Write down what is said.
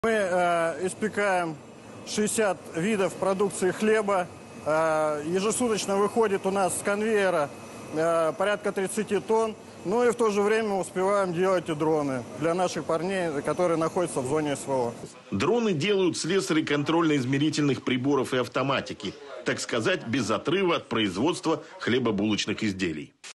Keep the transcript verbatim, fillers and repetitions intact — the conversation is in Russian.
Мы э, испекаем шестьдесят видов продукции хлеба. Э, ежесуточно выходит у нас с конвейера э, порядка тридцати тонн. Ну и в то же время успеваем делать и дроны для наших парней, которые находятся в зоне СВО. Дроны делают слесари контрольно-измерительных приборов и автоматики. Так сказать, без отрыва от производства хлебобулочных изделий.